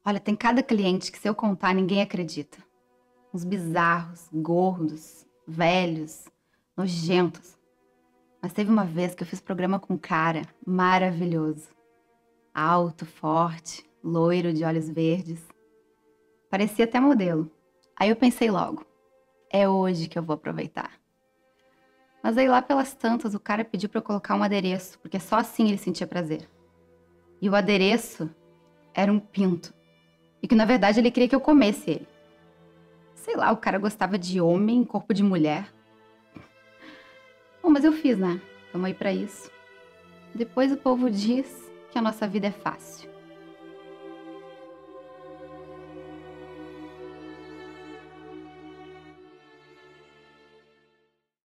Olha, tem cada cliente que se eu contar ninguém acredita. Uns bizarros, gordos, velhos, nojentos. Mas teve uma vez que eu fiz programa com um cara maravilhoso. Alto, forte, loiro de olhos verdes. Parecia até modelo. Aí eu pensei logo, é hoje que eu vou aproveitar. Mas aí lá pelas tantas o cara pediu pra eu colocar um adereço, porque só assim ele sentia prazer. E o adereço era um pinto. E que na verdade ele queria que eu comesse ele. Sei lá, o cara gostava de homem em corpo de mulher. Bom, mas eu fiz, né? Tamo aí pra isso. Depois o povo diz que a nossa vida é fácil.